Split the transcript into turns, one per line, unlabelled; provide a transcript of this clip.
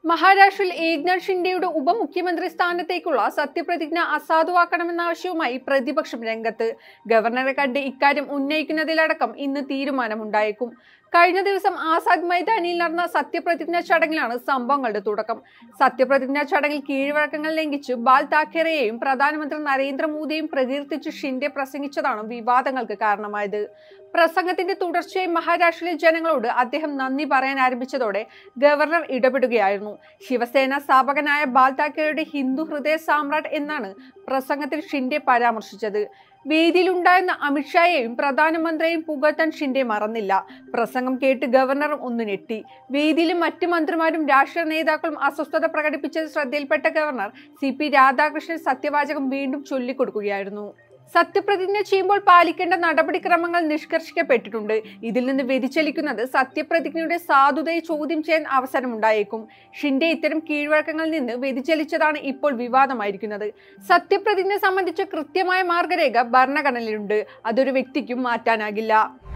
മഹാരാഷ്ട്രയിൽ ഏക്നാഥ് ഷിൻഡെയുടെ ഉപമുഖ്യമന്ത്രി സ്ഥാനത്തേക്കുള്ള സത്യപ്രതിജ്ഞ അസാധുവാക്കണമെന്ന ആവശ്യവുമായി പ്രതിപക്ഷം രംഗത്ത്. ഗവർണറെ കണ്ട് ഇക്കാര്യം ഉന്നയിക്കുന്നതിലടക്കം ഇന്ന് തീരുമാനമുണ്ടായേക്കും. കഴിഞ്ഞ ദിവസം ആസാദ് മൈതാനിയിൽ നടന്ന സത്യപ്രതിജ്ഞാ ചടങ്ങിലാണ് സംഭവങ്ങളുടെ തുടക്കം. സത്യപ്രതിജ്ഞാ ചടങ്ങിൽ കീഴ്വഴക്കങ്ങൾ ലംഘിച്ച് ബാൽ താക്കറെയെയും പ്രധാനമന്ത്രി നരേന്ദ്രമോദിയെയും പ്രകീർത്തിച്ച് ഷിൻഡെ പ്രസംഗിച്ചതാണ് വിവാദങ്ങൾക്ക് കാരണമായത്. പ്രസംഗത്തിന്റെ തുടർച്ചയായി മഹാരാഷ്ട്രയിലെ ജനങ്ങളോട് അദ്ദേഹം നന്ദി പറയാൻ ആരംഭിച്ചതോടെ ഗവർണർ ഇടപെടുകയായിരുന്നു. ശിവസേന സ്ഥാപകനായ ബാൽ താക്കറെയുടെ ഹിന്ദു ഹൃദയ സാമ്രാട്ട് എന്നാണ് പ്രസംഗത്തിൽ ഷിൻഡെ പരാമർശിച്ചത്. വേദിയിലുണ്ടായിരുന്ന അമിത്ഷായെയും പ്രധാനമന്ത്രിയെയും പുകഴ്ത്താൻ ഷിൻഡെ മറന്നില്ല. പ്രസംഗം കേട്ട് ഗവർണറും ഒന്ന് ഞെട്ടി. വേദിയിലും മറ്റ് മന്ത്രിമാരും രാഷ്ട്രീയ നേതാക്കളും അസ്വസ്ഥത പ്രകടിപ്പിച്ചത് ശ്രദ്ധയിൽപ്പെട്ട ഗവർണർ CP രാധാകൃഷ്ണൻ സത്യവാചകം വീണ്ടും ചൊല്ലിക്കൊടുക്കുകയായിരുന്നു. സത്യപ്രതിജ്ഞ ചെയ്യുമ്പോൾ പാലിക്കേണ്ട നടപടിക്രമങ്ങൾ നിഷ്കർഷിക്കപ്പെട്ടിട്ടുണ്ട്. ഇതിൽ നിന്ന് വ്യതിചലിക്കുന്നത് സത്യപ്രതിജ്ഞയുടെ സാധുതയെ ചോദ്യം ചെയ്യാൻ അവസരമുണ്ടായേക്കും. ഷിൻഡെ ഇത്തരം കീഴ്വഴക്കങ്ങളിൽ നിന്ന് വ്യതിചലിച്ചതാണ് ഇപ്പോൾ വിവാദമായിരിക്കുന്നത്. സത്യപ്രതിജ്ഞ സംബന്ധിച്ച കൃത്യമായ മാർഗരേഖ ഭരണഘടനയിലുണ്ട്. അതൊരു വ്യക്തിക്കും മാറ്റാനാകില്ല.